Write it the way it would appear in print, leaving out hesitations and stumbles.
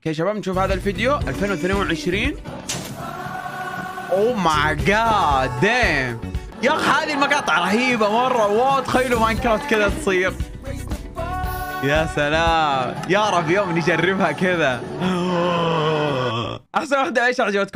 اوكي شباب نشوف هذا الفيديو 2022. اوه ماي جاد دام يا اخي هذه المقاطع رهيبه مره. واو تخيلوا ماينكرافت كذا تصير. يا سلام يا رب يوم نجربها كذا. احسن واحده ايش عجبتكم؟